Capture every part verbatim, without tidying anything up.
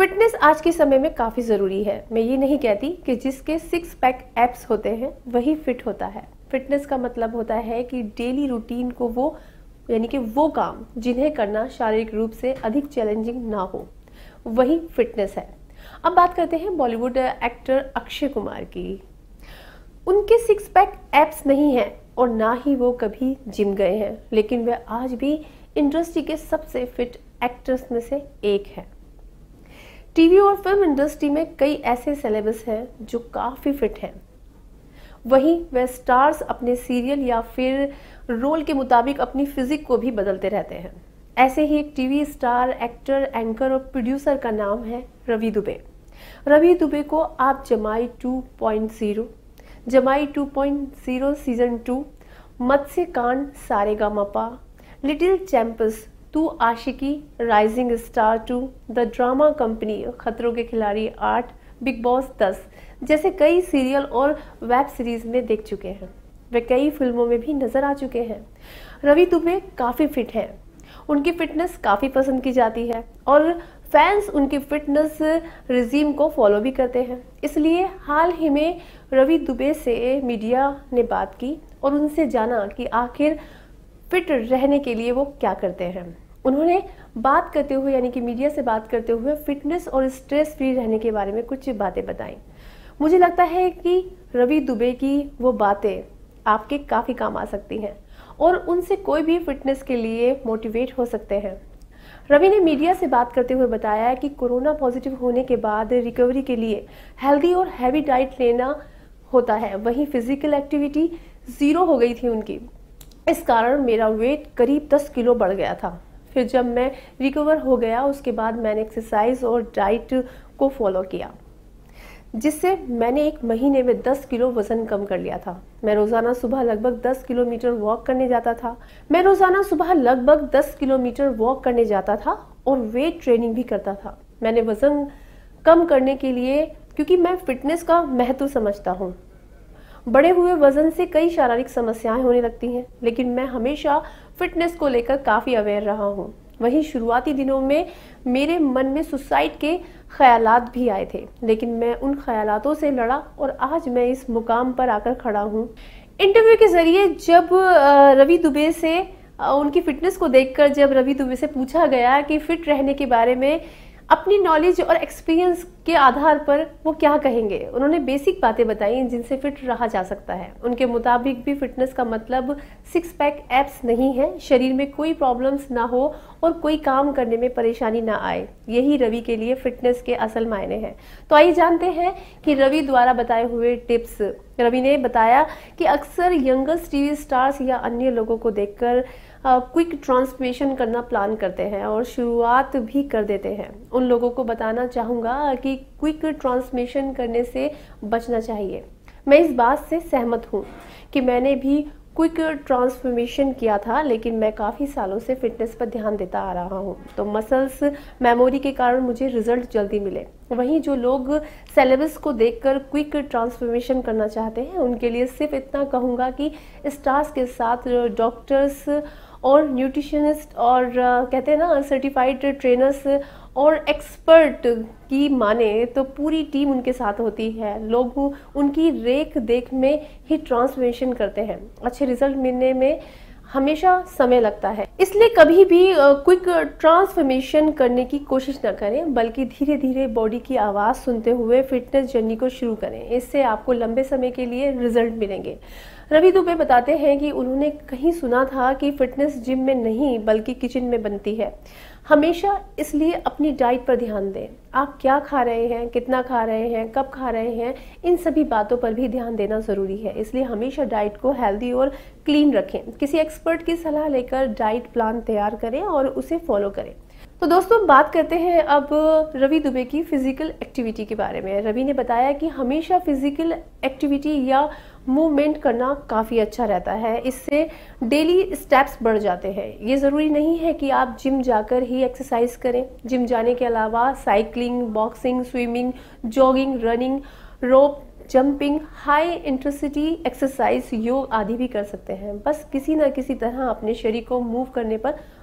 Fitness आज के समय में काफ़ी ज़रूरी है। मैं ये नहीं कहती कि जिसके सिक्स पैक एब्स होते हैं वही फिट होता है। फिटनेस का मतलब होता है कि डेली रूटीन को वो यानी कि वो काम जिन्हें करना शारीरिक रूप से अधिक चैलेंजिंग ना हो, वही फिटनेस है। अब बात करते हैं बॉलीवुड एक्टर अक्षय कुमार की। उनके सिक्स पैक एब्स नहीं हैं और ना ही वो कभी जिम गए हैं, लेकिन वे आज भी इंडस्ट्री के सबसे फिट एक्टर्स में से एक हैं। टीवी और फिल्म इंडस्ट्री में कई ऐसे सेलेब्स हैं जो काफ़ी फिट हैं। वहीं वह स्टार्स अपने सीरियल या फिर रोल के मुताबिक अपनी फिजिक को भी बदलते रहते हैं। ऐसे ही एक टीवी स्टार, एक्टर, एंकर और प्रोड्यूसर का नाम है रवि दुबे। रवि दुबे को आप Jamai two point zero, Jamai two point zero season two, Matsya Kaand, Sa Re Ga Ma Pa, little champions, Tu Aashiqui, rising star two, the drama company, Khatron Ke खिलाड़ी आठ, बिग बॉस दस जैसे कई सीरियल और वेब सीरीज में देख चुके हैं। वे कई फिल्मों में भी नजर आ चुके हैं। रवि दुबे काफ़ी फिट हैं। उनकी फिटनेस काफ़ी पसंद की जाती है और फैंस उनकी फिटनेस रिजीम को फॉलो भी करते हैं। इसलिए हाल ही में रवि दुबे से मीडिया ने बात की और उनसे जाना कि आखिर फिट रहने के लिए वो क्या करते हैं। उन्होंने बात करते हुए यानी कि मीडिया से बात करते हुए फिटनेस और स्ट्रेस फ्री रहने के बारे में कुछ बातें बताई। मुझे लगता है कि रवि दुबे की वो बातें आपके काफ़ी काम आ सकती हैं और उनसे कोई भी फिटनेस के लिए मोटिवेट हो सकते हैं। रवि ने मीडिया से बात करते हुए बताया कि कोरोना पॉजिटिव होने के बाद रिकवरी के लिए हेल्दी और हैवी डाइट लेना होता है। वहीं फिजिकल एक्टिविटी ज़ीरो हो गई थी उनकी। इस कारण मेरा वेट करीब दस किलो बढ़ गया था। फिर जब मैं रिकवर हो गया उसके बाद मैंने एक्सरसाइज और डाइट को फॉलो किया, जिससे मैंने एक महीने में दस किलो वज़न कम कर लिया था। मैं रोज़ाना सुबह लगभग दस किलोमीटर वॉक करने जाता था मैं रोज़ाना सुबह लगभग दस किलोमीटर वॉक करने जाता था और वेट ट्रेनिंग भी करता था। मैंने वज़न कम करने के लिए, क्योंकि मैं फिटनेस का महत्व समझता हूँ। बढ़े हुए वजन से कई शारीरिक समस्याएं होने लगती हैं, लेकिन मैं हमेशा फिटनेस को लेकर काफ़ी अवेयर रहा हूँ। वहीं शुरुआती दिनों में मेरे मन में सुसाइड के ख्यालात भी आए थे, लेकिन मैं उन ख्यालातों से लड़ा और आज मैं इस मुकाम पर आकर खड़ा हूँ। इंटरव्यू के जरिए जब रवि दुबे से उनकी फिटनेस को देखकर जब रवि दुबे से पूछा गया कि फिट रहने के बारे में अपनी नॉलेज और एक्सपीरियंस के आधार पर वो क्या कहेंगे, उन्होंने बेसिक बातें बताई जिनसे फिट रहा जा सकता है। उनके मुताबिक भी फिटनेस का मतलब सिक्स पैक एब्स नहीं है, शरीर में कोई प्रॉब्लम्स ना हो और कोई काम करने में परेशानी ना आए। यही रवि के लिए फिटनेस के असल मायने हैं। तो आइए जानते हैं कि रवि द्वारा बताए हुए टिप्स। रवि ने बताया कि अक्सर यंगस्ट टीवी स्टार्स या अन्य लोगों को देखकर क्विक ट्रांसफॉर्मेशन करना प्लान करते हैं और शुरुआत भी कर देते हैं। उन लोगों को बताना चाहूँगा कि क्विक ट्रांसफॉर्मेशन करने से बचना चाहिए। मैं इस बात से सहमत हूँ कि मैंने भी क्विक ट्रांसफॉर्मेशन किया था, लेकिन मैं काफ़ी सालों से फिटनेस पर ध्यान देता आ रहा हूँ, तो मसल्स मेमोरी के कारण मुझे रिजल्ट जल्दी मिले। वहीं जो लोग सेलेबस को देखकर क्विक ट्रांसफॉर्मेशन करना चाहते हैं, उनके लिए सिर्फ इतना कहूँगा कि स्टार्स के साथ डॉक्टर्स और न्यूट्रिशनिस्ट और uh, कहते हैं ना सर्टिफाइड ट्रेनर्स और एक्सपर्ट की माने तो पूरी टीम उनके साथ होती है। लोग उनकी रेख देख में ही ट्रांसफॉर्मेशन करते हैं। अच्छे रिजल्ट मिलने में हमेशा समय लगता है, इसलिए कभी भी क्विक ट्रांसफॉर्मेशन करने की कोशिश न करें, बल्कि धीरे धीरे बॉडी की आवाज़ सुनते हुए फिटनेस जर्नी को शुरू करें। इससे आपको लंबे समय के लिए रिजल्ट मिलेंगे। रवि दुबे बताते हैं कि उन्होंने कहीं सुना था कि फिटनेस जिम में नहीं बल्कि किचन में बनती है। हमेशा इसलिए अपनी डाइट पर ध्यान दें। आप क्या खा रहे हैं, कितना खा रहे हैं, कब खा रहे हैं, इन सभी बातों पर भी ध्यान देना ज़रूरी है। इसलिए हमेशा डाइट को हेल्दी और क्लीन रखें। किसी एक्सपर्ट की सलाह लेकर डाइट प्लान तैयार करें और उसे फॉलो करें। तो दोस्तों, बात करते हैं अब रवि दुबे की फिजिकल एक्टिविटी के बारे में। रवि ने बताया कि हमेशा फिजिकल एक्टिविटी या मूवमेंट करना काफ़ी अच्छा रहता है। इससे डेली स्टेप्स बढ़ जाते हैं। ये ज़रूरी नहीं है कि आप जिम जाकर ही एक्सरसाइज करें। जिम जाने के अलावा cycling, boxing, swimming, jogging, running, rope jumping, high intensity exercise, योग आदि भी कर सकते हैं। बस किसी न किसी तरह अपने शरीर को मूव करने पर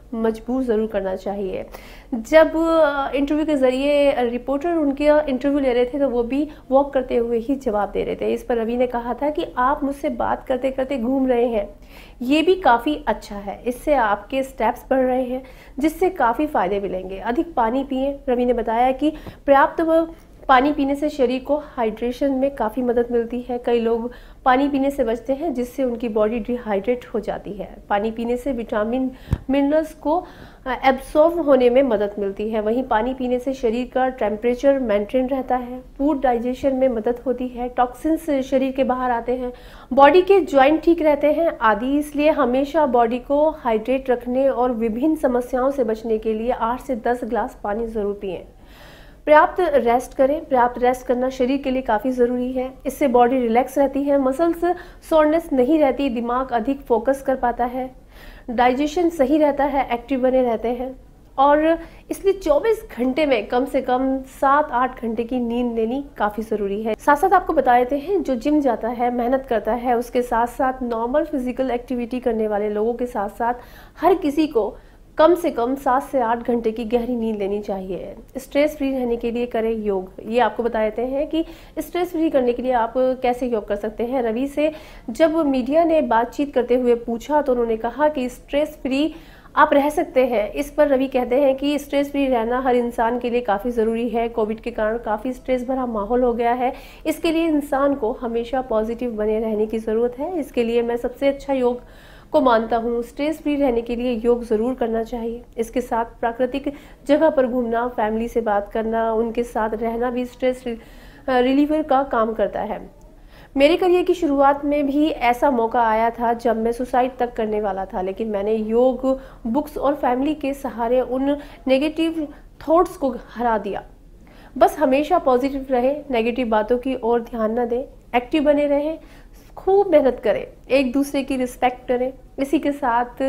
मजबूर ज़रूर करना चाहिए। जब इंटरव्यू के ज़रिए रिपोर्टर उनके इंटरव्यू ले रहे थे तो वो भी वॉक करते हुए ही जवाब दे रहे थे। इस पर रवि ने कहा था कि आप मुझसे बात करते करते घूम रहे हैं, ये भी काफ़ी अच्छा है, इससे आपके स्टेप्स बढ़ रहे हैं जिससे काफ़ी फ़ायदे मिलेंगे। अधिक पानी पिएं। रवि ने बताया कि पर्याप्त पानी पीने से शरीर को हाइड्रेशन में काफ़ी मदद मिलती है। कई लोग पानी पीने से बचते हैं जिससे उनकी बॉडी डिहाइड्रेट हो जाती है। पानी पीने से विटामिन मिनरल्स को एब्सॉर्ब होने में मदद मिलती है। वहीं पानी पीने से शरीर का टेम्परेचर मेंटेन रहता है, फूड डाइजेशन में मदद होती है, टॉक्सिन्स शरीर के बाहर आते हैं, बॉडी के जॉइंट ठीक रहते हैं आदि। इसलिए हमेशा बॉडी को हाइड्रेट रखने और विभिन्न समस्याओं से बचने के लिए आठ से दस ग्लास पानी ज़रूर पिएं। पर्याप्त रेस्ट करें। पर्याप्त रेस्ट करना शरीर के लिए काफ़ी ज़रूरी है। इससे बॉडी रिलैक्स रहती है, मसल्स सोरनेस नहीं रहती, दिमाग अधिक फोकस कर पाता है, डाइजेशन सही रहता है, एक्टिव बने रहते हैं। और इसलिए चौबीस घंटे में कम से कम सात आठ घंटे की नींद लेनी काफ़ी ज़रूरी है। साथ साथ आपको बता देते हैं, जो जिम जाता है, मेहनत करता है, उसके साथ साथ नॉर्मल फिजिकल एक्टिविटी करने वाले लोगों के साथ साथ हर किसी को कम से कम सात से आठ घंटे की गहरी नींद लेनी चाहिए। स्ट्रेस फ्री रहने के लिए करें योग। ये आपको बता देते हैं कि स्ट्रेस फ्री करने के लिए आप कैसे योग कर सकते हैं। रवि से जब मीडिया ने बातचीत करते हुए पूछा तो उन्होंने कहा कि स्ट्रेस फ्री आप रह सकते हैं। इस पर रवि कहते हैं कि स्ट्रेस फ्री रहना हर इंसान के लिए काफ़ी ज़रूरी है। कोविड के कारण काफ़ी स्ट्रेस भरा माहौल हो गया है, इसके लिए इंसान को हमेशा पॉजिटिव बने रहने की ज़रूरत है। इसके लिए मैं सबसे अच्छा योग को मानता हूँ। स्ट्रेस फ्री रहने के लिए योग ज़रूर करना चाहिए। इसके साथ प्राकृतिक जगह पर घूमना, फैमिली से बात करना, उनके साथ रहना भी स्ट्रेस रिलीवर का काम करता है। मेरे करियर की शुरुआत में भी ऐसा मौका आया था जब मैं सुसाइड तक करने वाला था, लेकिन मैंने योग, बुक्स और फैमिली के सहारे उन नेगेटिव थॉट्स को हरा दिया। बस हमेशा पॉजिटिव रहे, नेगेटिव बातों की ओर ध्यान न दें, एक्टिव बने रहें, खूब मेहनत करें, एक दूसरे की रिस्पेक्ट करें। इसी के साथ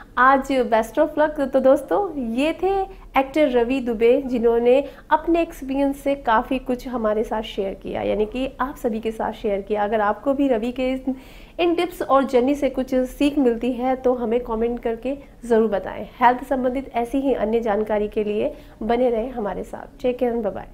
आज बेस्ट ऑफ लक। तो दोस्तों, ये थे एक्टर रवि दुबे, जिन्होंने अपने एक्सपीरियंस से काफ़ी कुछ हमारे साथ शेयर किया, यानी कि आप सभी के साथ शेयर किया। अगर आपको भी रवि के इन टिप्स और जर्नी से कुछ सीख मिलती है तो हमें कमेंट करके ज़रूर बताएं। हेल्थ संबंधित ऐसी ही अन्य जानकारी के लिए बने रहें हमारे साथ। Take care, bye bye.